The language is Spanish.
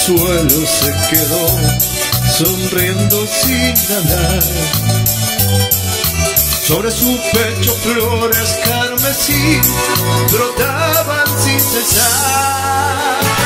suelo se quedó sonriendo sin hablar. Sobre su pecho flores carmesí brotaban sin cesar.